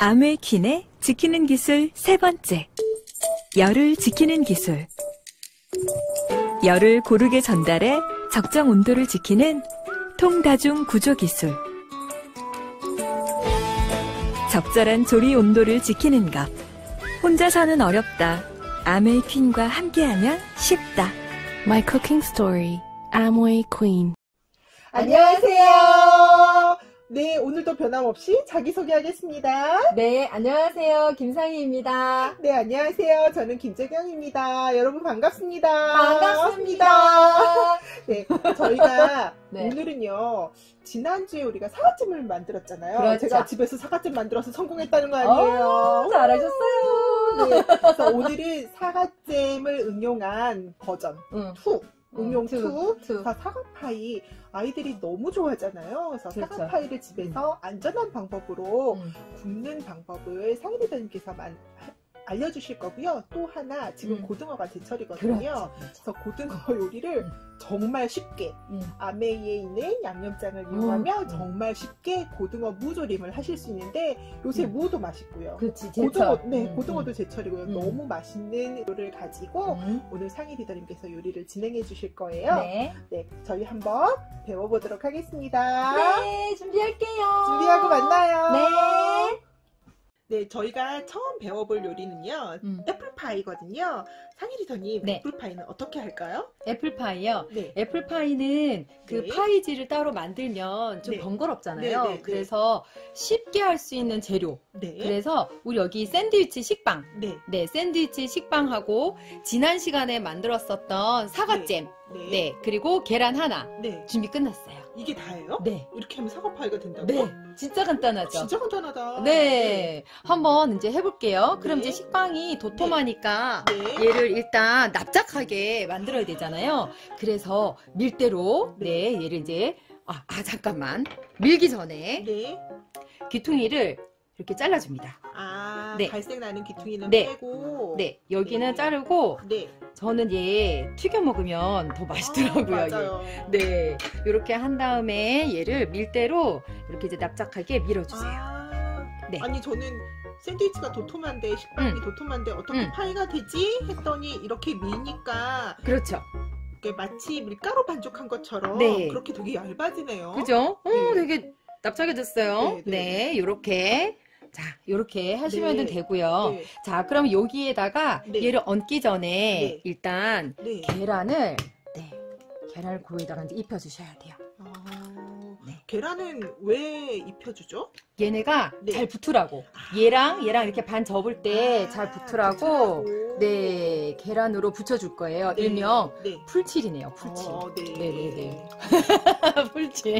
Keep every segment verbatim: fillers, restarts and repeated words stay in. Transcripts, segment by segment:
아메퀸의 지키는 기술 세 번째. 열을 지키는 기술. 열을 고르게 전달해 적정 온도를 지키는 통다중 구조 기술. 적절한 조리 온도를 지키는 것. 혼자서는 어렵다. 아메퀸과 함께하면 쉽다. My cooking story, Amway Queen. 안녕하세요. 네, 오늘도 변함없이 자기소개하겠습니다. 네, 안녕하세요. 김상희입니다. 네, 안녕하세요. 저는 김재경입니다. 여러분 반갑습니다. 반갑습니다. 네, 저희가 네. 오늘은요, 지난주에 우리가 사과잼을 만들었잖아요. 그렇죠. 제가 집에서 사과잼 만들어서 성공했다는 거 아니에요? 오, 잘하셨어요. 네, 그래서 오늘은 사과잼을 응용한 버전 응. 투. 응용 투, 투. 투. 다 사과파이 아이들이 너무 좋아하잖아요. 그래서 그렇죠. 사과파이를 집에서 안전한 방법으로 음. 굽는 방법을 상희 대표님께서 만- 알려주실 거고요. 또 하나 지금 음. 고등어가 제철이거든요. 그렇죠, 그렇죠. 그래서 고등어 요리를 음. 정말 쉽게 음. 아메이에 있는 양념장을 이용하면 음. 정말 쉽게 고등어 무조림을 하실 수 있는데 요새 음. 무도 맛있고요. 그렇지, 고등어, 제철. 네, 음, 고등어도 제철이고요. 음. 너무 맛있는 요리를 가지고 음. 오늘 상희 리더님께서 요리를 진행해 주실 거예요. 네. 네, 저희 한번 배워보도록 하겠습니다. 네, 준비할게요. 준비하고 만나요. 네. 네, 저희가 처음 배워볼 요리는요, 음. 애플파이거든요. 상희 리더님, 네. 애플파이는 어떻게 할까요? 애플파이요. 네. 애플파이는 그 네. 파이지를 따로 만들면 좀 네. 번거롭잖아요. 네, 네, 네. 그래서 쉽게 할 수 있는 재료. 네. 그래서 우리 여기 샌드위치 식빵. 네. 네, 샌드위치 식빵하고 지난 시간에 만들었었던 사과잼. 네. 네, 그리고 계란 하나. 네. 준비 끝났어요. 이게 다예요? 네. 이렇게 하면 사과파이가 된다고? 네, 진짜 간단하죠. 진짜 간단하다. 네, 한번 이제 해볼게요. 그럼 네. 이제 식빵이 도톰하니까 네. 얘를 일단 납작하게 만들어야 되잖아요. 그래서 밀대로 네, 얘를 이제 아, 아 잠깐만 밀기 전에 네. 귀퉁이를 이렇게 잘라줍니다. 아, 네. 갈색 나는 귀퉁이는 네. 빼고. 네, 여기는 네. 자르고 네. 저는 얘 튀겨 먹으면 더 맛있더라고요. 아, 얘. 맞아요. 네, 이렇게 한 다음에 얘를 밀대로 이렇게 이제 납작하게 밀어주세요. 아, 네. 아니 저는 샌드위치가 도톰한데 식빵이 음. 도톰한데 어떻게 음. 파이가 되지? 했더니 이렇게 미니까 그렇죠. 이게 마치 밀가루 반죽한 것처럼 네. 그렇게 되게 얇아지네요. 그죠? 어, 네. 되게 납작해졌어요. 네, 네, 네. 요렇게. 자, 요렇게 하시면 네. 되고요. 네. 자, 그럼 여기에다가 네. 얘를 얹기 전에 네. 일단 네. 계란을, 네, 계란을 고에다가 이제 입혀주셔야 돼요. 아, 네. 계란은 왜 입혀주죠? 얘네가 네. 잘 붙으라고. 아. 얘랑 얘랑 이렇게 반 접을 때 아, 잘 붙으라고. 네, 계란으로 붙여줄 거예요. 네. 일명 네. 풀칠이네요, 풀칠. 어, 네. 네네네. 풀칠.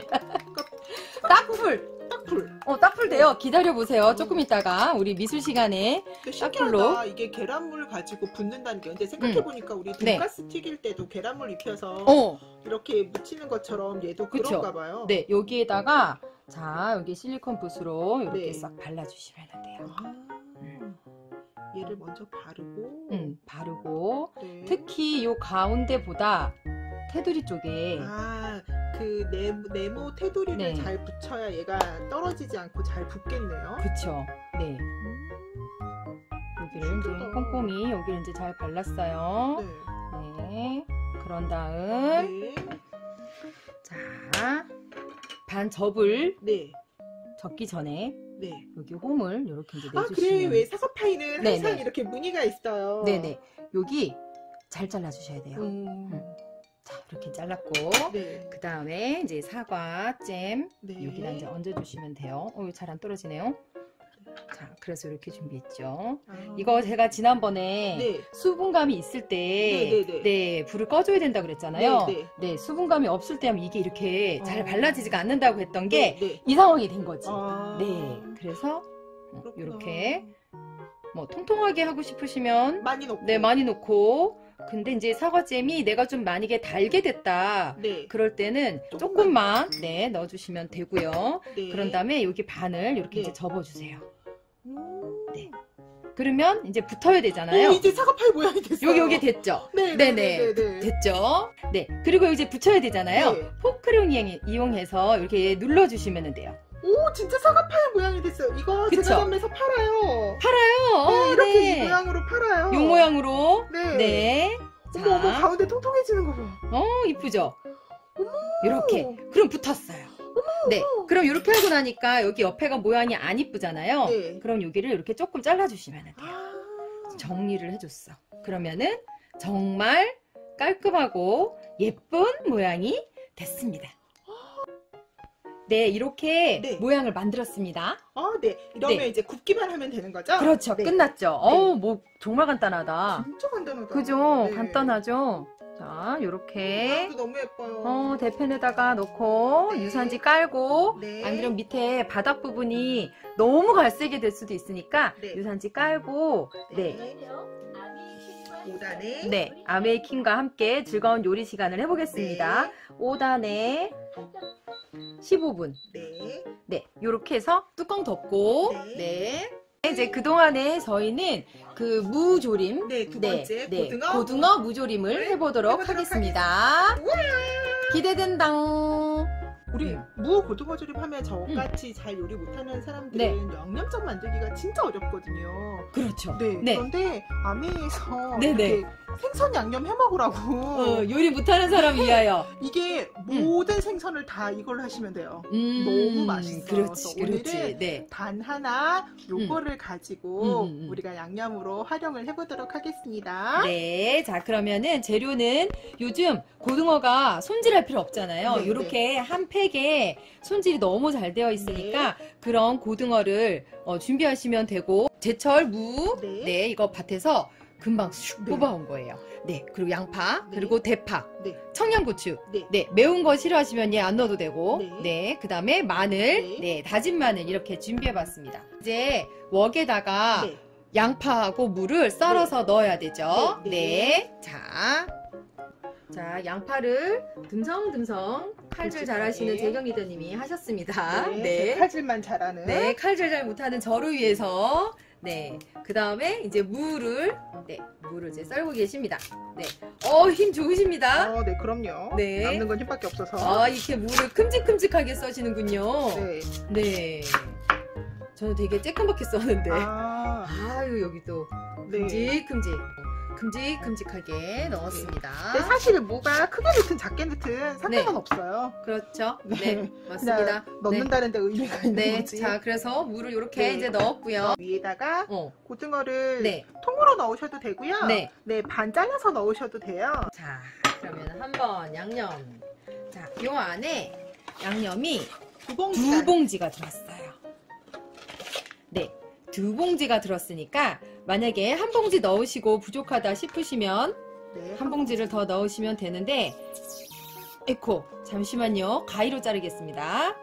딱- 딱풀. 딱풀. 어, 딱풀 돼요. 기다려보세요. 조금 있다가 우리 미술 시간에. 근데 신기하다. 딱풀로. 이게 계란물 가지고 붓는다는 게. 근데 생각해보니까 우리 네. 돈가스 튀길 때도 계란물 입혀서 어, 이렇게 묻히는 것처럼 얘도 그쵸. 그런가 봐요. 네, 여기에다가 자, 여기 실리콘 붓으로 이렇게 네. 싹 발라주시면 돼요. 아, 얘를 먼저 바르고. 음, 바르고 네. 특히 요 가운데보다 테두리 쪽에 아, 그 네모, 네모 테두리를 네. 잘 붙여야 얘가 떨어지지 않고 잘 붙겠네요. 그쵸. 네, 여기를 이제 신기하다. 꼼꼼히 여기를 이제 잘 발랐어요. 네. 네, 그런 다음 네. 자, 반 접을 네. 접기 전에 네. 여기 홈을 이렇게 이제 아, 그래. 내주시면 왜 사과파이는 네, 항상 네. 이렇게 무늬가 있어요. 네네, 여기 잘 잘라주셔야 돼요. 음. 자, 이렇게 잘랐고 네. 그 다음에 이제 사과잼 네. 여기다 이제 얹어주시면 돼요. 어, 잘 안 떨어지네요. 자, 그래서 이렇게 준비했죠. 아. 이거 제가 지난번에 네. 수분감이 있을 때 네, 네, 네. 불을 꺼줘야 된다 그랬잖아요. 네, 네, 수분감이 없을 때 하면 이게 이렇게 잘 어. 발라지지가 않는다고 했던 게 이 네. 네. 상황이 된 거지. 아. 네, 그래서 그렇구나. 이렇게 뭐 통통하게 하고 싶으시면 많이 넣고. 네, 많이 넣고. 근데 이제 사과잼이 내가 좀 만약에 달게 됐다. 네. 그럴 때는 조금만. 조금만 네, 넣어주시면 되고요. 네. 그런 다음에 여기 반을 이렇게 네. 이제 접어주세요. 음. 네. 그러면 이제 붙어야 되잖아요. 오, 이제 사과파이 모양이 됐어요. 여기 여기 됐죠? 네, 네네. 네, 네, 네. 됐죠? 네. 그리고 이제 붙여야 되잖아요. 네. 포크를 이용- 이용해서 이렇게 눌러주시면 돼요. 오, 진짜 사과파의 모양이 됐어요. 이거 그쵸? 제과점에서 팔아요. 팔아요. 네, 어, 이렇게 네. 이 모양으로 팔아요. 요 모양으로. 네. 네. 어머, 자. 어머, 가운데 통통해지는 거 봐. 어, 이쁘죠? 이렇게. 그럼 붙었어요. 네. 그럼 이렇게 하고 나니까 여기 옆에가 모양이 안 이쁘잖아요. 네. 그럼 여기를 이렇게 조금 잘라주시면 돼요. 아, 정리를 해줬어. 그러면은 정말 깔끔하고 예쁜 모양이 됐습니다. 네, 이렇게 네. 모양을 만들었습니다. 아, 네. 이러면 네. 이제 굽기만 하면 되는 거죠? 그렇죠. 네. 끝났죠. 어우, 뭐 정말 간단하다. 진짜 간단하다. 그죠? 네. 간단하죠? 자, 요렇게 모양도 너무 예뻐요. 어, 대펜에다가 넣고 네. 유산지 깔고 네. 안 그러면 밑에 바닥 부분이 너무 갈색이 될 수도 있으니까 네. 유산지 깔고 네. 오 단에 네, 아메이킹과 함께 즐거운 요리 시간을 해보겠습니다. 오 단에 십오 분. 네. 네, 요렇게 해서 뚜껑 덮고 네. 네. 이제 그동안에 저희는 그 무조림 네, 두 번째 네, 고등어. 고등어 무조림을 해보도록, 해보도록 하겠습니다. 우와! 기대된다. 우리 음. 무 고등어 조림하면 저같이 잘 요리 못하는 사람들은 네. 양념장 만들기가 진짜 어렵거든요. 그렇죠. 네. 네. 그런데 아메에서 네네. 이렇게 생선 양념 해 먹으라고 어, 요리 못하는 사람 위하여. 이게 모든 생선을 다 이걸로 하시면 돼요. 음, 너무 맛있어요. 그렇지, 그래서 그렇지. 오늘은 네. 단 하나 요거를 가지고 음, 음, 음. 우리가 양념으로 활용을 해보도록 하겠습니다. 네, 자 그러면은 재료는 요즘 고등어가 손질할 필요 없잖아요. 네, 이렇게 한 팩에 손질이 너무 잘 되어 있으니까 그런 고등어를 어, 준비하시면 되고 제철 무, 네. 네, 이거 밭에서 금방 슉 네. 뽑아온 거예요. 네, 그리고 양파, 네. 그리고 대파, 네. 청양고추, 네. 네, 매운 거 싫어하시면 얘 안 넣어도 되고, 네. 네, 그 다음에 마늘, 네. 네, 다진 마늘 이렇게 준비해봤습니다. 이제 웍에다가 네. 양파하고 무를 썰어서 넣어야 되죠. 네, 네. 네. 자. 자, 양파를 듬성듬성 칼질 굵직하게. 잘하시는 재경 리더님이 하셨습니다. 네. 네. 칼질만 잘하는. 네, 칼질 잘 못하는 저를 위해서. 네. 그 다음에 이제 무를, 네, 무를 이제 썰고 계십니다. 네. 어, 힘 좋으십니다. 어, 네, 그럼요. 네. 남는 건 힘밖에 없어서. 아, 이렇게 무를 큼직큼직하게 써시는군요. 네. 네. 저는 되게 쬐끔맣게 썼는데. 아, 아유, 여기 또 네. 큼직큼직 큼직큼직하게 넣었습니다. 네, 사실 무가 크게 넣든 작게 넣든 상관은 네. 없어요. 그렇죠? 네. 네, 맞습니다. 그냥 넣는다는 데 의미가 있는 네, 거지. 자 그래서 물을 이렇게 네. 이제 넣었고요. 위에다가 어, 고등어를 네, 통으로 넣으셔도 되고요. 네. 네, 반 잘라서 넣으셔도 돼요. 자 그러면 한번 양념. 자, 요 안에 양념이 두 봉지. 두 봉지가 들었어요. 네, 두 봉지가 들었으니까 만약에 한 봉지 넣으시고 부족하다 싶으시면 네, 한 봉지를 더 넣으시면 되는데 에코 잠시만요 가위로 자르겠습니다.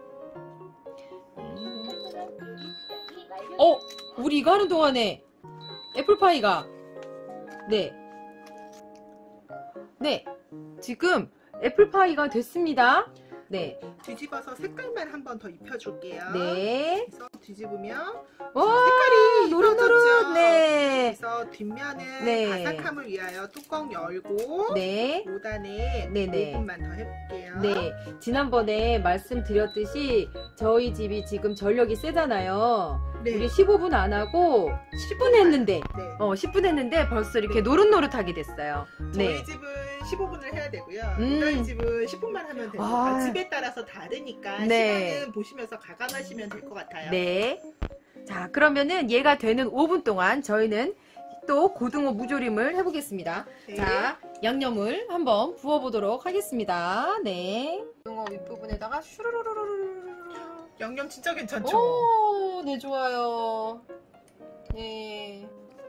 어 우리 이거 하는 동안에 애플파이가 네 네 지금 애플파이가 됐습니다. 네 뒤집어서 색깔만 한 번 더 입혀줄게요. 네. 그래서 뒤집으면 와 색깔이 노릇노릇 이뻐졌죠? 네 그래서 뒷면은 네. 바삭함을 위하여 뚜껑 열고 네. 오 단에 네네. 오 분만 더 해볼게요. 네, 지난번에 말씀드렸듯이 저희 집이 지금 전력이 세잖아요. 네. 우리 십오 분 안 하고 십 분 했는데, 네. 어, 십 분 했는데 벌써 이렇게 네. 노릇노릇하게 됐어요. 저희 네. 집은 십오 분을 해야 되고요. 음. 우다희 집은 십 분만 하면 돼요. 아. 아, 집에 따라서 다르니까 네. 시간은 보시면서 가감하시면 될 것 같아요. 네. 자, 그러면은 얘가 되는 오 분 동안 저희는 또 고등어 무조림을 해보겠습니다. 네. 자, 양념을 한번 부어보도록 하겠습니다. 네. 고등어 윗부분에다가 슈르르르르르. 양념 진짜 괜찮죠? 오, 네, 좋아요. 네.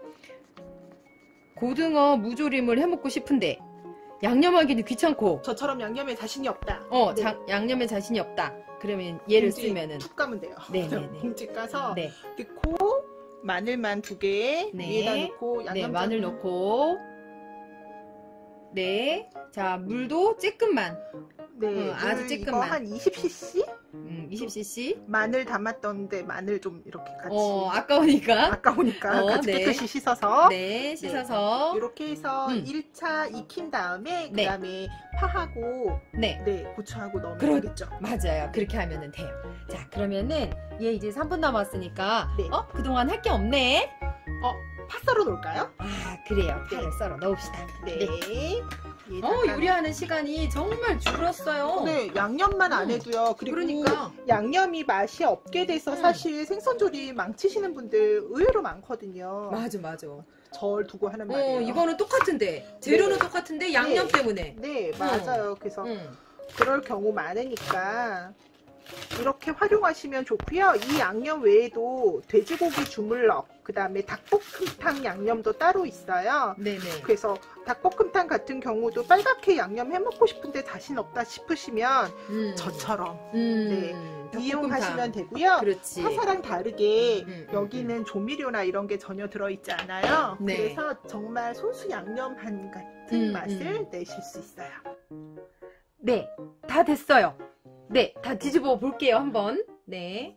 고등어 무조림을 해먹고 싶은데, 양념하기는 귀찮고, 저처럼 양념에 자신이 없다. 어, 네. 자, 양념에 자신이 없다. 그러면 얘를 봉지 쓰면은, 툭 가면 돼요. 네네네. 봉지 까서 네, 넣고 마늘만 두 개 네. 위에다 넣고 양념 네, 마늘 넣고, 네. 자, 물도 쬐끔만. 네, 어, 아주 물 이거 쬐끔만. 한 이십 씨씨? 음, 이십 씨씨. 마늘 담았던데 마늘 좀 이렇게 같이 어, 아까우니까. 아까우니까 어, 같이 네. 깨끗이 씻어서 네, 씻어서. 이렇게 해서 음. 일 차 익힌 다음에 네. 그다음에 파하고 네. 네 고추하고 넣으면 그렇- 되겠죠. 맞아요. 그렇게 하면은 돼요. 자, 그러면은 얘 이제 삼 분 남았으니까 네. 어? 그동안 할 게 없네. 어, 파 썰어 놓을까요? 아, 그래요. 네. 파를 썰어 넣읍시다. 네. 네. 얘 어, 잠깐- 요리하는 시간이 정말 줄었어요. 네, 양념만 안 음. 해도요. 그리고 그러니까. 양념이 맛이 없게 돼서 음. 사실 생선조림 망치시는 분들 의외로 많거든요. 맞아, 맞아. 절 두고 하는 말이에요. 어, 이거는 똑같은데. 재료는 네. 똑같은데 양념 네. 때문에. 네, 맞아요. 그래서 응. 그럴 경우 많으니까 이렇게 활용하시면 좋고요. 이 양념 외에도 돼지고기 주물럭, 그 다음에 닭볶음탕 양념도 따로 있어요. 네네. 그래서 닭볶음탕 같은 경우도 빨갛게 양념 해먹고 싶은데 자신 없다 싶으시면 음. 저처럼 음. 네. 닭볶음탕. 이용하시면 되고요. 그렇지. 파사랑 다르게 음, 음, 여기는 조미료나 이런 게 전혀 들어있지 않아요. 네. 그래서 정말 손수 양념한 같은 음, 맛을 음. 내실 수 있어요. 네. 다 됐어요. 네. 다 뒤집어 볼게요, 한번. 네.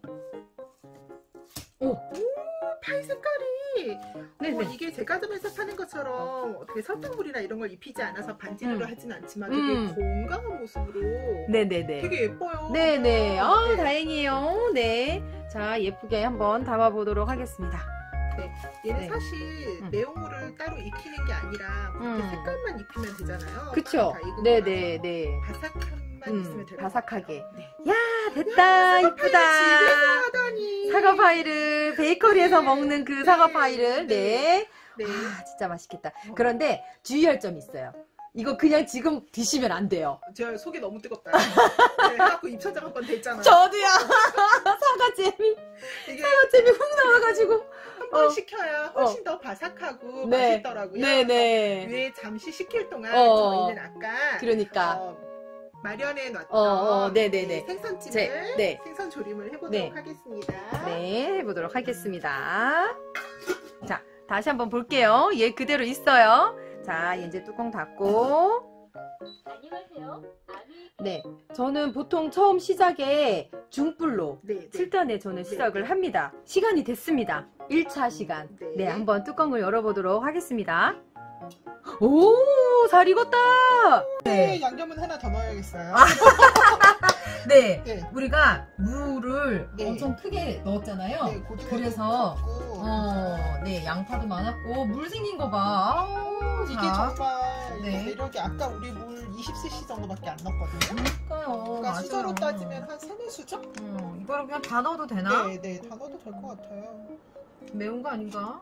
오. 파이 색깔이 네네. 어, 이게 제과점에서 파는 것처럼 어떻게 설탕물이나 이런 걸 입히지 않아서 반지를 음. 하진 않지만 되게 음. 건강한 모습으로 네네네. 되게 예뻐요. 네네. 아, 네. 다행이에요. 네. 자, 예쁘게 한번 담아보도록 하겠습니다. 얘는 네. 사실 음. 내용물을 따로 익히는 게 아니라 그렇게 음. 색깔만 입히면 되잖아요. 그쵸? 다 익은 네네네. 거라서 바삭함만 있으면 음, 돼요. 바삭하게. 네. 야, 됐다. 이쁘다. 하다니. 사과 파이를 베이커리에서 먹는 그 사과 파이를. 네. 네. 아, 진짜 맛있겠다. 그런데 주의할 점이 있어요. 이거 그냥 지금 드시면 안 돼요. 제가 속이 너무 뜨겁다. 네, 해갖고 입천장 한 번 됐잖아요. 저도야. 사과잼이, 이게 사과잼이 훅 나와가지고. 한 번 어. 식혀야 훨씬 더 바삭하고 네. 맛있더라고요. 네네. 위에 잠시 식힐 동안 어. 저희는 아까 그러니까. 어, 마련해 놨던 어, 어, 네네네. 그 생선찜을 제- 네. 생선 조림을 해보도록 네. 하겠습니다. 네, 해보도록 하겠습니다. 자, 다시 한번 볼게요. 얘 그대로 있어요. 자, 이제 뚜껑 닫고. 안녕하세요. 네, 저는 보통 처음 시작에 중불로 네, 네. 칠 단에 저는 시작을 합니다. 시간이 됐습니다. 일 차 시간. 네. 네, 한번 뚜껑을 열어보도록 하겠습니다. 오, 잘 익었다. 네, 양념은 하나 더 넣어야겠어요. 네, 네. 우리가 무를 네. 엄청 크게 넣었잖아요. 네, 고등어도 그래서 굽고. 어, 네, 양파도 많았고 물 생긴 거 봐. 아우, 이게 자. 정말 네. 매력이 아까 우리 물 이십 씨씨 정도밖에 안 넣었거든요. 그러니까요. 그러니까 맞아요. 수저로 따지면 한 세네 수저? 음, 이거를 그냥 다 넣어도 되나? 네, 네, 다 넣어도 될 것 같아요. 매운 거 아닌가?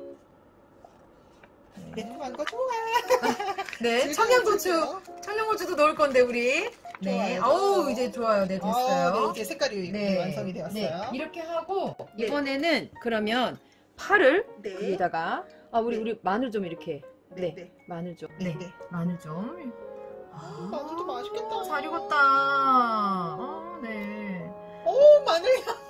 매콤한 거 좋아. 네, 즐거운 청양고추, 거죠? 청양고추도 넣을 건데 우리. 네, 좋아요. 어우 이제 좋아요. 네, 됐어요. 아, 네, 이제 색깔이 이렇게 완성이 되었어요. 네, 이렇게 하고 네. 이번에는 그러면 파를 네. 여기다가 아 우리 네. 우리 마늘 좀 이렇게 네, 네, 네. 마늘 좀 네, 네, 네. 마늘 좀. 아, 마늘도 맛있겠다. 잘 익었다. 어, 네. 오, 마늘.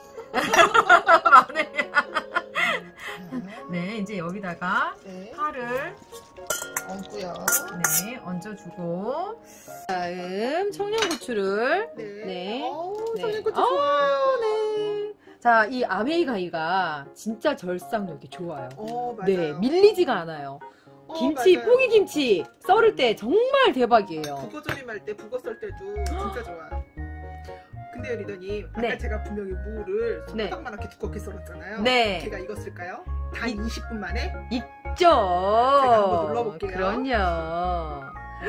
마늘. 아, 네, 이제 여기다가 네. 파를 얹고요. 네 얹어주고 다음 청양고추를 네. 네. 어우, 네. 청양고추 아, 좋아요. 네. 자, 이 아메이가이가 진짜 절상력이 좋아요. 어, 맞아요. 네, 밀리지가 않아요. 어, 김치, 맞아요. 포기김치 썰을 때 정말 대박이에요. 북어 조림할 때, 북어 썰 때도 진짜 좋아요. 근데요, 리더님. 아까 네. 제가 분명히 무를 네. 손바닥만하게 두껍게 썰었잖아요. 네. 제가 익었을까요? 단 이- 이십 분 만에? 있죠. 한번 눌러볼게요. 그럼요.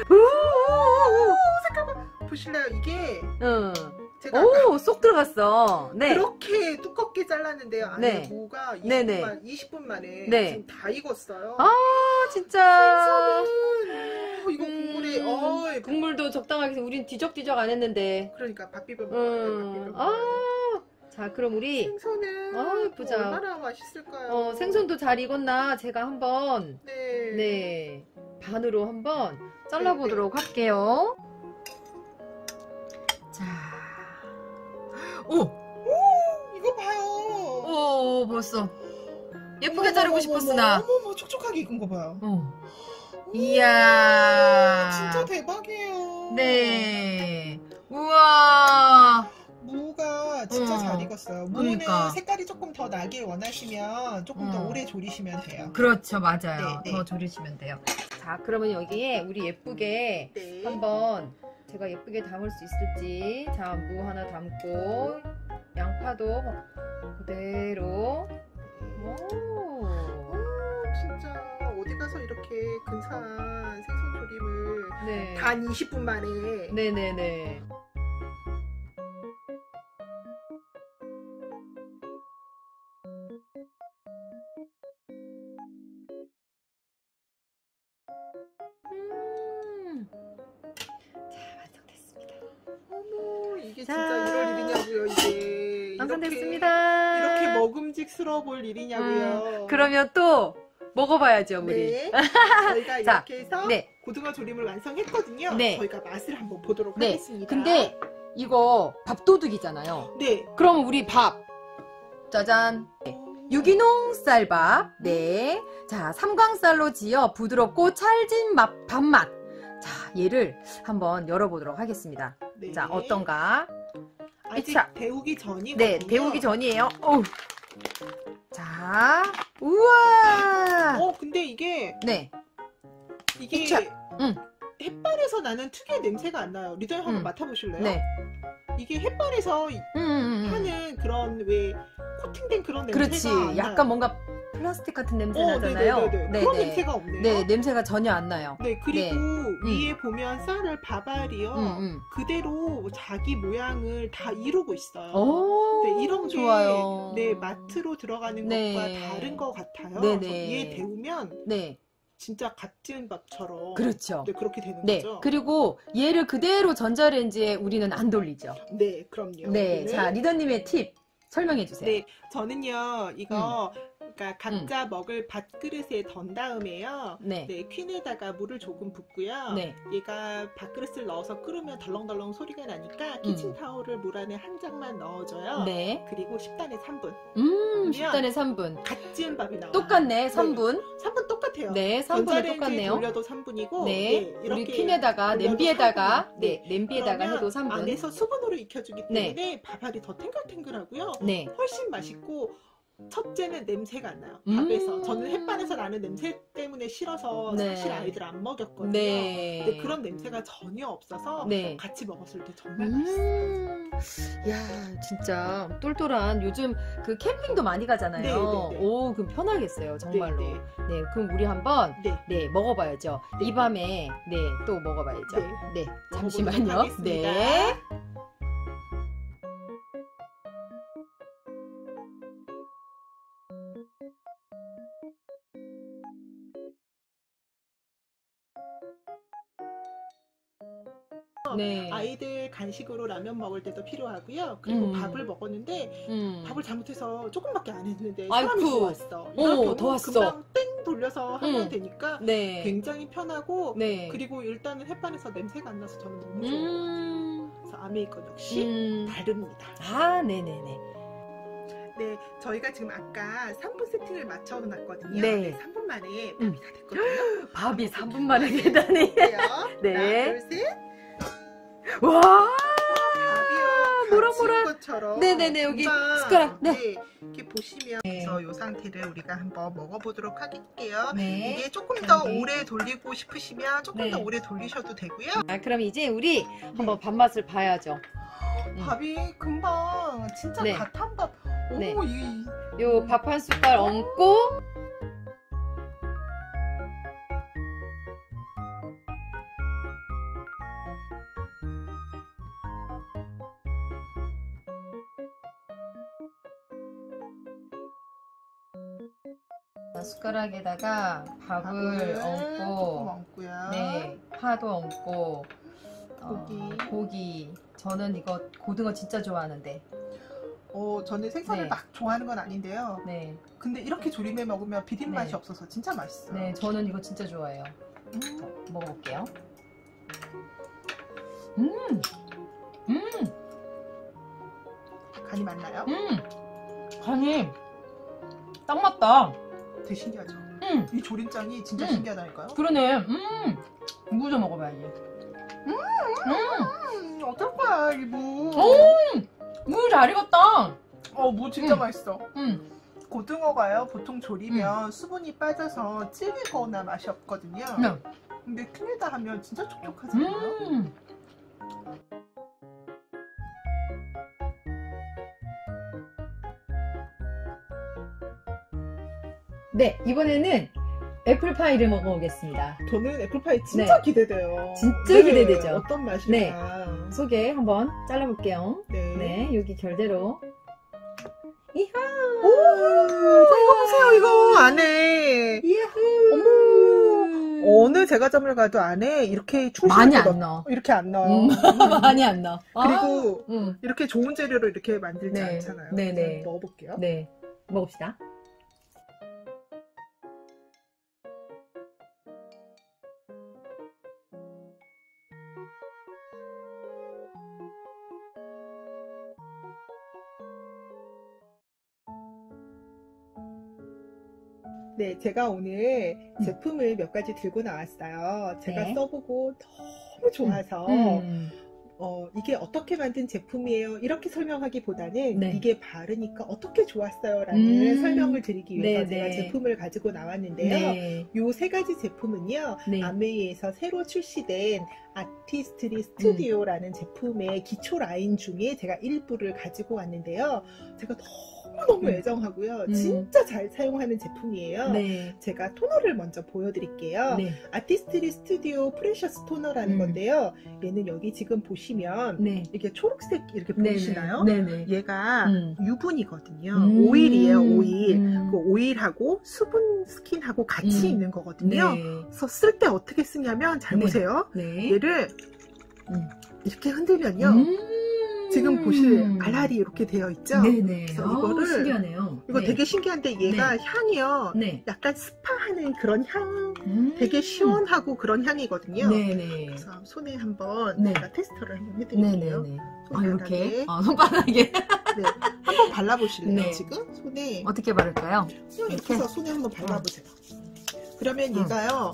보실래요? 이게 응. 제가 아까 오, 쏙 들어갔어. 네. 그렇게 두껍게 잘랐는데요. 안에 네. 무가 이십 분, 네네. 만, 이십 분 만에 네. 지금 다 익었어요. 아, 진짜. 생선은 어, 이거 국물이 음, 어, 이거- 국물도 적당하게, 우린 뒤적뒤적 안 했는데. 그러니까 밥 비벼 먹어야 돼. 밥 음, 비벼 아, 먹어야 돼. 자, 그럼 우리, 생선은 아, 또 예쁘죠? 얼마나 맛있을까요? 어, 생선도 잘 익었나? 제가 한번, 네. 네, 반으로 한번 잘라보도록 할게요. 자, 오! 이거 봐요. 오, 벌써. 예쁘게 어머, 자르고 어머, 싶었으나. 어머, 어머, 촉촉하게 익은 거 봐요. 어. 오, 이야. 진짜 대박이에요. 네. 우와. 무가 진짜 어, 잘 익었어요. 무는 그러니까. 색깔이 조금 더 나길 원하시면 조금 더 어. 오래 졸이시면 돼요. 그렇죠, 맞아요. 네, 네. 더 졸이시면 돼요. 자, 그러면 여기에 우리 예쁘게 네. 한번 제가 예쁘게 담을 수 있을지. 자, 무 하나 담고 양파도 그대로. 오. 오, 진짜 어디 가서 이렇게 근사한 생선 조림을 네. 단 이십 분 만에. 네네네. 음. 자, 완성됐습니다. 어머, 이게 자. 진짜 이럴 일이냐고요, 이게. 완성됐습니다. 이렇게, 이렇게 먹음직스러워 볼 일이냐고요. 음, 그러면 또 먹어봐야죠, 우리. 네. 저희가 자, 이렇게 해서 네. 고등어 조림을 완성했거든요. 네. 저희가 맛을 한번 보도록 네. 하겠습니다. 근데 이거 밥도둑이잖아요. 네. 그럼 우리 밥. 짜잔. 유기농 쌀밥. 네. 자, 삼광쌀로 지어 부드럽고 찰진 맛, 밥맛. 자, 얘를 한번 열어보도록 하겠습니다. 네. 자, 어떤가? 아직 자. 데우기 전이거든요. 네, 데우기 전이에요. 어우. 자, 우와. 어, 근데 이게 네. 이게 자, 응. 햇반에서 나는 특유의 냄새가 안 나요. 리더님 한번 음. 맡아보실래요? 네. 이게 햇반에서 음, 음, 음. 하는 그런 왜 코팅된 그런 냄새가 그렇지. 안 약간 나요. 뭔가 플라스틱 같은 냄새 어, 나잖아요. 네네네네. 네, 그런 네. 냄새가 없네요. 네, 냄새가 전혀 안 나요. 네, 그리고 네. 위에 보면 쌀을 밥알이요. 음, 음. 그대로 자기 모양을 다 이루고 있어요. 오, 네, 이런 게 좋아요. 네, 마트로 들어가는 네. 것과 다른 것 같아요. 네네. 그래서 위에 데우면 네, 진짜 갓 지은 밥처럼 그렇죠. 네, 그렇게 되는 네, 거죠. 그리고 얘를 그대로 전자레인지에 우리는 안 돌리죠. 네, 그럼요. 네, 이거는. 자, 리더님의 팁 설명해 주세요. 네, 저는요, 이거, 음. 그러니까 각자 먹을 밥그릇에 던 다음에요. 네, 네, 퀸에다가 물을 조금 붓고요. 네. 얘가 밥그릇을 넣어서 끓으면 덜렁덜렁 소리가 나니까 음. 키친타올을 물 안에 한 장만 넣어줘요. 네. 그리고 십 단에 삼 분. 음, 십 단에 삼 분. 갓 지은 밥이 나와요. 똑같네, 삼 분. 삼 분 똑같아요. 네, 삼 분은 전자레인지에 똑같네요. 돌려도 삼 분이고, 네, 우리 이렇게 퀸에다가, 돌려도 냄비에다가, 삼 분. 네, 냄비에다가 그러면 해도 삼 분. 안에서 수분으로 익혀주기 네. 때문에 밥알이 더 탱글탱글하고요. 네. 훨씬 맛있고, 첫째는 냄새가 안 나요. 음. 밥에서. 저는 햇반에서 나는 냄새 때문에 싫어서 네. 사실 아이들 안 먹였거든요. 네. 근데 그런 냄새가 전혀 없어서 네. 같이 먹었을 때 정말 맛있어요. 음, 야, 진짜 똘똘한 요즘 그 캠핑도 많이 가잖아요. 네, 네, 네. 오, 그럼 편하겠어요, 정말로. 네, 네, 그럼 우리 한번 네. 네, 먹어봐야죠. 이 밤에 네, 또 먹어봐야죠. 네. 네, 먹어보도록 잠시만요. 하겠습니다. 네. 네. 아이들 간식으로 라면 먹을 때도 필요하고요. 그리고 음. 밥을 먹었는데 음. 밥을 잘못해서 조금밖에 안 했는데 아이쿠. 사람이 더 왔어. 오, 이럴 경우 더 왔어. 금방 땡 돌려서 하면 음. 되니까 네. 굉장히 편하고 네. 그리고 일단은 햇반에서 냄새가 안 나서 저는 너무 좋아요. 음. 그래서 아메리칸 역시 음. 다릅니다. 아, 네네네. 네, 저희가 지금 아까 삼 분 세팅을 맞춰놨거든요. 네. 네, 삼 분 만에 밥이 음. 다 됐거든요. 밥이 삼 분 만에 되다니. 볼게요. 네. 하나, 둘, 셋. 와! 밥이요. 모락모락. 모락모락. 것처럼. 네네네, 여기 금방, 숟가락. 네. 이렇게 보시면 그래서 이 상태를 우리가 한번 먹어보도록 할게요. 네. 이게 조금 더 네. 오래 돌리고 싶으시면 조금 네. 더 오래 돌리셔도 되고요. 아, 그럼 이제 우리 한번 밥맛을 봐야죠. 음. 밥이 금방 진짜 네. 갓한 밥. 오, 네. 이 요 밥 한 숟갈 얹고 자, 숟가락에다가 밥을 조금 얹고 얹고요. 네, 파도 얹고 고기. 어, 고기. 저는 이거 고등어 진짜 좋아하는데. 어, 저는 생선을 네. 막 좋아하는 건 아닌데요. 네. 근데 이렇게 조림해 먹으면 비린 네. 맛이 없어서 진짜 맛있어요. 네, 저는 이거 진짜 좋아해요. 음, 자, 먹어볼게요. 음! 음! 간이 맞나요? 음! 간이 딱 맞다. 되게 신기하죠? 음! 이 조림장이 진짜 음. 신기하다니까요? 그러네. 음! 무져 먹어봐야지. 음, 음, 어떨 거야, 이 무. 무 잘 익었다. 어, 무 진짜 음. 맛있어. 음, 고등어가요, 보통 졸이면 수분이 빠져서 질기거나 맛이 없거든요. 네. 근데 큰에다 하면 진짜 촉촉하잖아요. 음. 네, 이번에는 애플파이를 먹어보겠습니다. 저는 애플파이 진짜 네. 기대돼요. 진짜 기대되죠? 어떤 맛일까? 네. 소개 한번 잘라볼게요. 네. 네, 여기 결대로. 이하! 오, 이거 보세요, 이거 안에. 이야호! 어느 제과점을 가도 안에 이렇게 충실하게 많이 안 넣- 넣어. 이렇게 안 넣어요. 음, 많이 안 넣어. 그리고 아, 음, 이렇게 좋은 재료로 이렇게 만들지 네. 않잖아요. 네, 네. 그래서 넣어볼게요. 네, 먹읍시다. 네, 제가 오늘 음. 제품을 몇 가지 들고 나왔어요. 제가 네. 써보고 너무 좋아서 음, 어, 이게 어떻게 만든 제품이에요? 이렇게 설명하기보다는 네. 이게 바르니까 어떻게 좋았어요? 라는 음. 설명을 드리기 위해서 네, 제가 네. 제품을 가지고 나왔는데요. 네. 요 세 가지 제품은요, 네. 아메이에서 새로 출시된 아티스트리 스튜디오라는 음. 제품의 기초 라인 중에 제가 일부를 가지고 왔는데요. 제가 너무너무 음. 애정하고요. 음. 진짜 잘 사용하는 제품이에요. 네. 제가 토너를 먼저 보여드릴게요. 네. 아티스트리 스튜디오 프레셔스 토너라는 음. 건데요. 얘는 여기 지금 보시면 네. 이게 초록색 이렇게 네. 보이시나요? 네네. 얘가 음. 유분이거든요. 음. 오일이에요, 오일. 음. 그 오일하고 수분 스킨하고 같이 음. 있는 거거든요. 네. 그래서 쓸 때 어떻게 쓰냐면 잘 네. 보세요. 네. 얘를 음. 이렇게 흔들면요. 음. 지금 보실 알알이 이렇게 되어 있죠? 네네. 그래서 아우, 이거를 신기하네요. 이거 네. 되게 신기한데 얘가 향이요. 네. 약간 스파하는 그런 향, 음. 되게 시원하고 그런 향이거든요. 네네. 그래서 손에 한번 네. 제가 테스터를 한번 해드릴게요. 네네네. 아, 손바닥에. 이렇게? 아, 손바닥에. 네. 한번 발라보실래요? 네. 지금 손에 어떻게 바를까요? 그냥 이렇게 해서 손에 한번 발라보세요. 그러면 음. 얘가요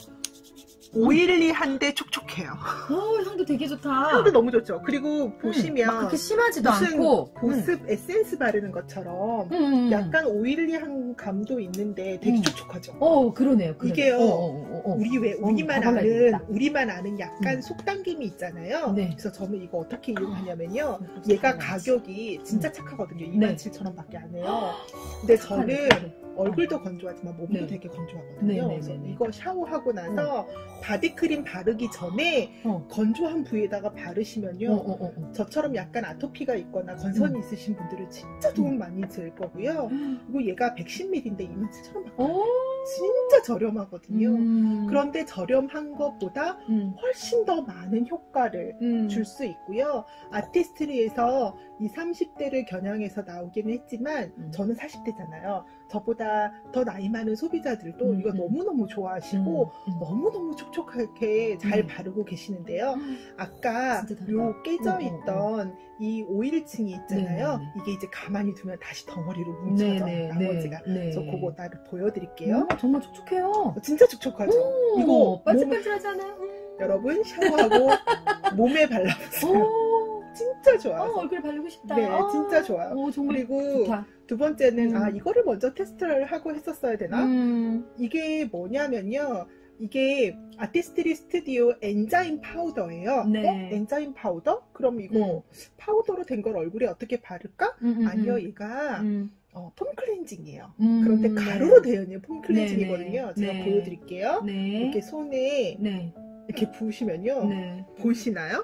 오일리한데 촉촉해요. 오, 향도 되게 좋다. 향도 너무 좋죠. 그리고 음, 보시면 막 그렇게 심하지도 무슨 않고. 보습 에센스 바르는 것처럼 음. 음. 약간 오일리한 감도 있는데 되게 음. 촉촉하죠. 어, 그러네요. 그러네요. 이게요. 어, 어, 어, 어. 우리 왜 어, 우리만 가발라야 아는 되겠다. 우리만 아는 약간 음. 속당김이 있잖아요. 네. 그래서 저는 이거 어떻게 이용하냐면요. 음, 얘가 음. 가격이 진짜 착하거든요. 네. 이만 칠천 원밖에 안 해요. 근데 저는 착하네. 얼굴도 건조하지만 몸도 네. 되게 건조하거든요. 네, 네, 그래서 네, 네. 이거 샤워하고 나서 바디크림 바르기 전에 어. 건조한 부위에다가 바르시면요. 어, 어, 어, 어. 저처럼 약간 아토피가 있거나 건선이 음. 있으신 분들은 진짜 도움 많이 될 거고요. 그리고 얘가 백십 밀리리터인데 이만 칠천 원밖에 안 해요. 오. 진짜 저렴하거든요. 음. 그런데 저렴한 것보다 음. 훨씬 더 많은 효과를 음. 줄 수 있고요. 아티스트리에서 이십, 삼십 대를 겨냥해서 나오기는 했지만 음. 저는 사십 대잖아요. 저보다 더 나이 많은 소비자들도 음, 이거 음. 너무너무 좋아하시고 음. 너무너무 촉촉하게 잘 음. 바르고 계시는데요. 아까 진짜 다르다. 요 깨져 음, 음, 있던 이 오일층이 있잖아요. 네네네. 이게 이제 가만히 두면 다시 덩어리로 뭉쳐져 네네. 나머지가. 네. 그래서 그거 나를 보여드릴게요. 오, 정말 촉촉해요. 진짜 촉촉하죠? 오, 이거 몸, 반질반질하잖아요. 여러분 샤워하고 몸에 발라보세요. 오. 진짜 어, 좋아서. 얼굴에 바르고 싶다. 네, 아, 진짜 좋아요. 오, 정말 그리고 좋다. 두 번째는 음. 아 이거를 먼저 테스트를 하고 했었어야 되나? 음. 이게 뭐냐면요. 이게 아티스트리 스튜디오 엔자임 파우더예요. 네. 어? 엔자임 파우더? 그럼 이거 음. 파우더로 된 걸 얼굴에 어떻게 바를까? 음, 음, 아니요, 음. 얘가 음. 어, 폼 클렌징이에요. 음, 그런데 네. 가루로 되어 있는 폼 클렌징이거든요. 네, 네. 제가 네. 보여드릴게요. 네. 이렇게 손에 네. 이렇게 부으시면요. 네. 보이시나요?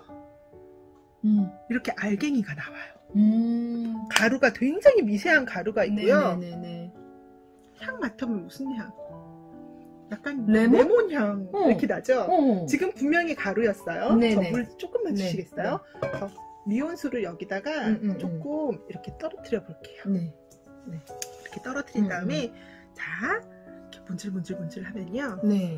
음. 이렇게 알갱이가 나와요. 음. 가루가 굉장히 미세한 가루가 있고요. 네네네. 향 맡으면 무슨 향? 약간 레몬? 레몬 향 어. 이렇게 나죠? 어. 지금 분명히 가루였어요. 네네. 저 물 조금만 네, 주시겠어요? 그래서 미온수를 여기다가 음, 음, 조금 이렇게 떨어뜨려 볼게요. 네. 이렇게 떨어뜨린 음, 다음에 자 이렇게 문질문질문질 하면요. 네.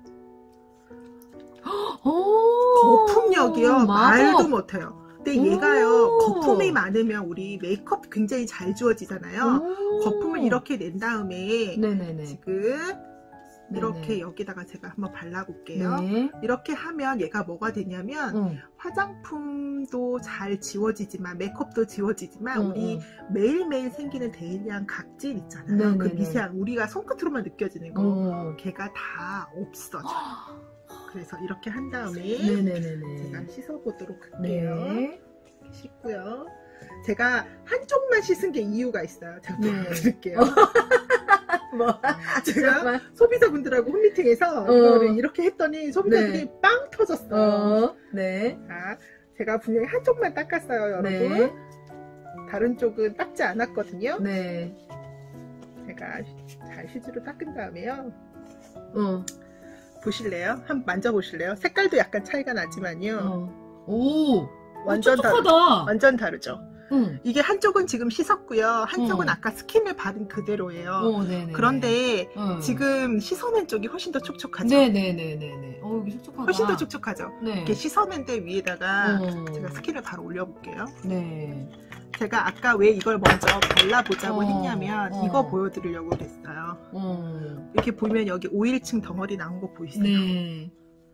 오. 거품력이요. 마법. 말도 못해요. 근데 오. 얘가요. 거품이 많으면 우리 메이크업 굉장히 잘 지워지잖아요. 오. 거품을 이렇게 낸 다음에 네네네. 지금 이렇게 네네. 여기다가 제가 한번 발라볼게요. 네. 이렇게 하면 얘가 뭐가 되냐면 응. 화장품도 잘 지워지지만 메이크업도 지워지지만 응, 우리 응. 매일매일 생기는 데일리한 각질 있잖아요. 네네네. 그 미세한 우리가 손끝으로만 느껴지는 거 어. 걔가 다 없어져. 그래서 이렇게 한 다음에 네네네네. 제가 씻어보도록 할게요. 네. 씻고요. 제가 한쪽만 씻은 게 이유가 있어요. 제가 네. 보여드릴게요. 뭐, 제가 잠깐만. 소비자분들하고 홈미팅에서 어. 이거를 이렇게 했더니 소비자들이 네. 빵 터졌어요. 어, 네. 자, 제가 분명히 한쪽만 닦았어요, 여러분. 네. 다른 쪽은 닦지 않았거든요. 네. 제가 잘 휴지로 닦은 다음에요. 어. 보실래요? 한번 만져보실래요? 색깔도 약간 차이가 나지만요. 어. 오. 완전 다르, 촉촉하다. 완전 다르죠. 응. 이게 한쪽은 지금 씻었고요. 한쪽은 어. 아까 스킨을 바른 그대로예요. 어, 네네. 그런데 응. 지금 씻어낸 쪽이 훨씬 더 촉촉하죠. 네네네네네. 어, 여기 촉촉하다. 훨씬 더 촉촉하죠. 네. 이렇게 씻어낸 데 위에다가 어. 제가 스킨을 바로 올려볼게요. 네. 제가 아까 왜 이걸 먼저 발라보자고 어. 했냐면 어. 이거 보여드리려고 그랬어요. 어. 이렇게 보면 여기 오일층 덩어리 나온 거 보이세요? 네.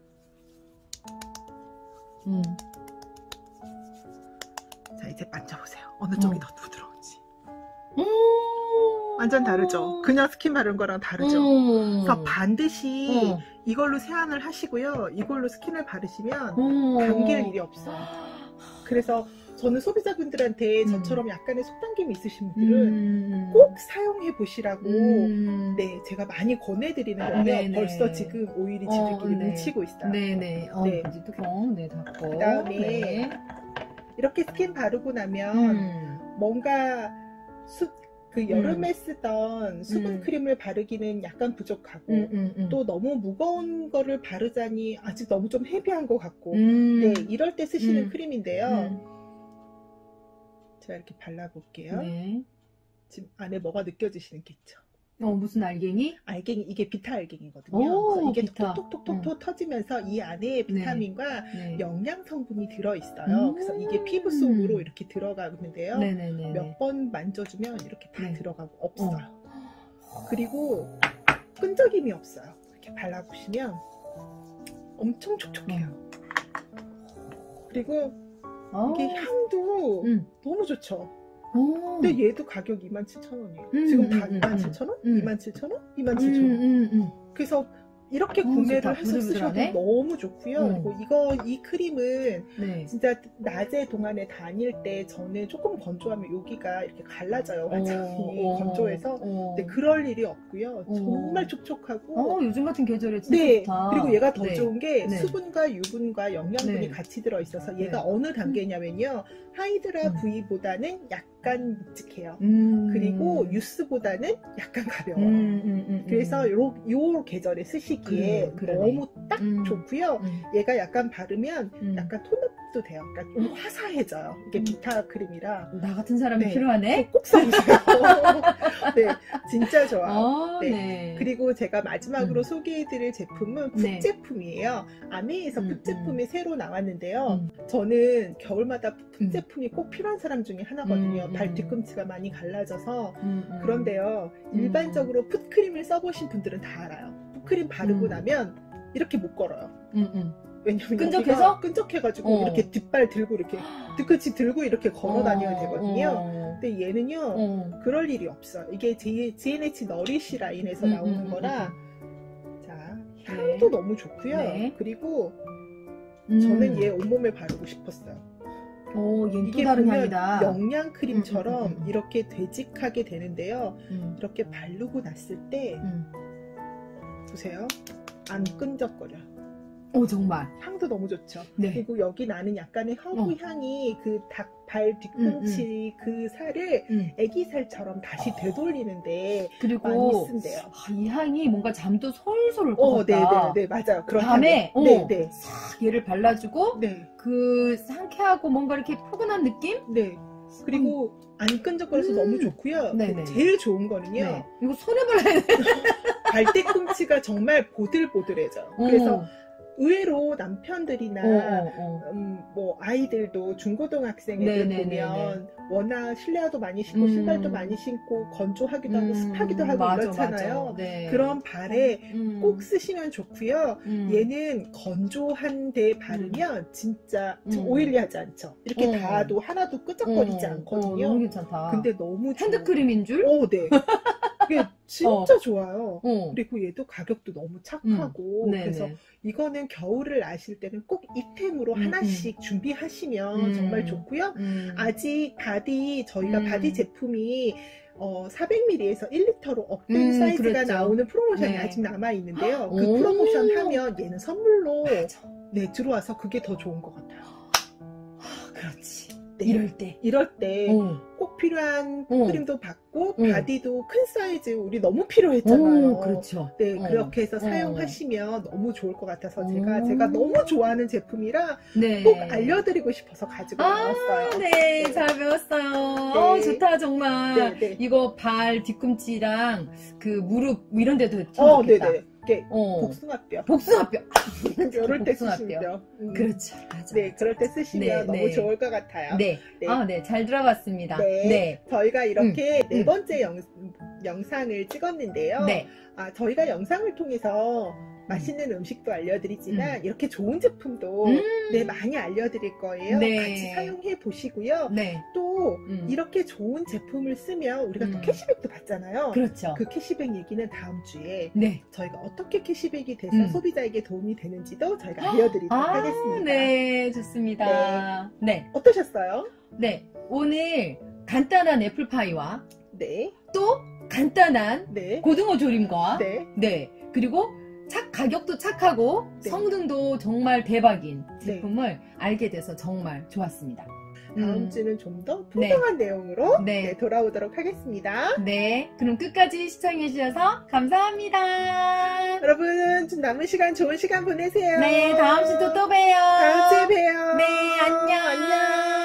음. 자, 이제 만져보세요. 어느 쪽이 어. 더 부드러운지. 오. 완전 다르죠? 그냥 스킨 바른 거랑 다르죠? 음. 그래서 반드시 어. 이걸로 세안을 하시고요. 이걸로 스킨을 바르시면 어. 감길 일이 없어요. 그래서 저는 소비자분들한테 음. 저처럼 약간의 속당김이 있으신 분들은 음. 꼭 사용해 보시라고 음. 네, 제가 많이 권해드리는 거예요. 네네. 벌써 지금 오일이 어, 지들끼리 네. 뭉치고 있어요. 네네. 어, 네. 이제 뚜껑 네 닫고. 그다음에 네. 이렇게 스킨 바르고 나면 음. 뭔가 수, 그 여름에 음. 쓰던 수분 음. 크림을 바르기는 약간 부족하고 음, 음, 음. 또 너무 무거운 거를 바르자니 아직 너무 좀 헤비한 것 같고 음. 네, 이럴 때 쓰시는 음. 크림인데요. 음. 제가 이렇게 발라볼게요. 네. 지금 안에 뭐가 느껴지시겠죠? 어, 무슨 알갱이? 알갱이, 이게 비타 알갱이거든요. 오, 그래서 이게 비타. 톡톡톡톡 터지면서 이 안에 비타민과 네. 영양 성분이 들어있어요. 음. 그래서 이게 피부 속으로 이렇게 들어가는데요. 네네네. 몇 번 만져주면 이렇게 다 네. 들어가고 없어요. 그리고 끈적임이 없어요. 이렇게 발라보시면 엄청 촉촉해요. 그리고 어. 이게 향도 음. 너무 좋죠. 오. 근데 얘도 가격 이만 칠천 원이에요. 음, 지금 다 음, 이만 음, 칠천 원? 음. 이만 칠천 원? 이만 음, 칠천 원. 음, 음. 그래서 이렇게 어, 구매를 좋다. 해서 쓰셔도 부들부들하네. 너무 좋고요. 음. 그리고 이거 이 크림은 네. 진짜 낮에 동안에 다닐 때 저는 조금 건조하면 여기가 이렇게 갈라져요. 화장이 어, 어, 건조해서. 어. 근데 그럴 일이 없고요. 어. 정말 촉촉하고. 어, 요즘 같은 계절에 진짜 네. 좋다. 그리고 얘가 더 네. 좋은 게 네. 수분과 유분과 영양분이 네. 같이 들어있어서 얘가 네. 어느 단계냐면요. 하이드라 음. V보다는 약간 묵직해요. 음. 그리고 유스보다는 약간 가벼워요. 음, 음, 음, 그래서 음. 요, 요 계절에 쓰시기에 그래요, 그러네. 너무 딱 음. 좋고요. 음. 얘가 약간 바르면 음. 약간 톤업도 돼요. 그러니까 좀 화사해져요. 이게 음. 비타 크림이라. 나 같은 사람이 네. 필요하네? 꼭 써보세요. 네, 진짜 좋아요. 어, 네. 네. 그리고 제가 마지막으로 음. 소개해드릴 제품은 풋 네. 제품이에요. 아메에서 음, 풋 제품이 새로 나왔는데요. 음. 저는 겨울마다 풋 음. 제품이 꼭 필요한 사람 중에 하나거든요. 음, 발 음. 뒤꿈치가 많이 갈라져서. 음, 음. 그런데요, 음. 일반적으로 풋크림을 써보신 분들은 다 알아요. 풋크림 바르고 음. 나면 이렇게 못 걸어요. 음, 음. 왜냐면 끈적해서? 여기가 끈적해가지고 어. 이렇게 뒷발 들고 이렇게 뒤꿈치 들고 이렇게 걸어 다녀야 되거든요. 어. 근데 얘는요, 어. 그럴 일이 없어요. 이게 지엔에이치 너리시 라인에서 음, 나오는 음, 음, 거라. 음. 자, 네. 향도 너무 좋고요. 네. 그리고 음. 저는 얘 온몸에 바르고 싶었어요. 오, 얘는 또 이게 다른 보면 향이다. 영양 크림처럼 음, 음, 음, 음. 이렇게 되직하게 되는데요. 음. 이렇게 바르고 났을 때 음. 보세요. 안 끈적거려. 오, 정말. 향도 너무 좋죠. 네. 그리고 여기 나는 약간의 허브 어. 향이 그 닭 발 뒤꿈치 그 살을 음. 애기 살처럼 다시 되돌리는데 많이 그리고 쓴대요. 아, 이 향이 뭔가 잠도 솔솔 올 것 어, 네, 같다. 네, 네, 맞아요. 그런 밤에, 향이. 네, 어. 네, 싹 얘를 발라주고 네, 그 상쾌하고 뭔가 이렇게 포근한 느낌? 네. 그리고 안 끈적거려서 음. 너무 좋고요. 네네. 제일 좋은 거는요. 네. 이거 손에 발라야 돼. 발뒤꿈치가 정말 보들보들해져요. 어. 그래서 의외로 남편들이나 어, 어, 어. 음, 뭐 아이들도 중고등학생 애들 네네네네. 보면 워낙 실내화도 많이 신고 음. 신발도 많이 신고 건조하기도 하고 음, 습하기도 하고 맞아, 이렇잖아요. 맞아. 네. 그런 발에 음. 꼭 쓰시면 좋고요. 음. 얘는 건조한 데 바르면 진짜 음. 오일리하지 않죠. 이렇게 어. 닿아도 하나도 끄적거리지 어, 않거든요. 어, 너무 괜찮다. 근데 너무 좋아요. 핸드크림인 줄? 어, 네. 이게 진짜 좋아요. 어. 그리고 얘도 가격도 너무 착하고 음. 네네. 그래서 이거는 겨울을 아실 때는 꼭 이템으로 음, 하나씩 준비하시면 음. 정말 좋고요. 음. 아직 바디 저희가 음. 바디 제품이 어, 사백 밀리리터에서 일 리터로 업된 음, 사이즈가 그렇죠. 나오는 프로모션이 네. 아직 남아 있는데요. 그 오. 프로모션 하면 얘는 선물로 맞아. 네 들어와서 그게 더 좋은 것 같아요. 그렇지. 네. 이럴 때. 이럴 때 꼭 어. 필요한 어. 크림도 받고 어. 바디도 큰 사이즈 우리 너무 필요했잖아요. 오, 그렇죠. 네, 어. 그렇게 해서 어. 사용하시면 너무 좋을 것 같아서 제가 오. 제가 너무 좋아하는 제품이라 네. 꼭 알려드리고 싶어서 가지고 아, 나왔어요. 네, 네. 잘 배웠어요. 어, 좋다, 정말. 네, 네. 이거 발 뒤꿈치랑 그 무릎 이런 데도 참 어, 좋겠다. 네네. 이게 어. 복숭아뼈. 복숭아뼈. 이럴 때 복숭아뼈. 쓰시면 뼈. 음. 그렇죠. 맞아, 네, 맞아, 그럴 때 맞아. 쓰시면 네, 너무 네. 좋을 것 같아요. 네. 네. 아, 네. 잘 들어봤습니다. 네. 네. 저희가 이렇게 네 음. 번째 영, 영상을 찍었는데요. 네. 아, 저희가 영상을 통해서 맛있는 음식도 알려드리지만 음. 이렇게 좋은 제품도 음. 네, 많이 알려드릴 거예요. 네. 같이 사용해 보시고요. 네. 또 음. 이렇게 좋은 제품을 쓰면 우리가 또 음. 캐시백도 받잖아요. 그렇죠. 그 캐시백 얘기는 다음 주에 네. 저희가 어떻게 캐시백이 돼서 음. 소비자에게 도움이 되는지도 저희가 알려드리도록 아, 하겠습니다. 네. 좋습니다. 네. 어떠셨어요? 네. 오늘 간단한 애플파이와 네. 또 간단한 네. 고등어 조림과 네. 네. 그리고 착, 가격도 착하고 네. 성능도 정말 대박인 네. 제품을 알게 돼서 정말 좋았습니다. 다음 음, 주는 좀 더 풍성한 내용으로 네. 네, 돌아오도록 하겠습니다. 네. 그럼 끝까지 시청해주셔서 감사합니다. 여러분, 좀 남은 시간 좋은 시간 보내세요. 네. 다음 주 또 또 봬요. 다음 주에 봬요. 네. 안녕. 안녕.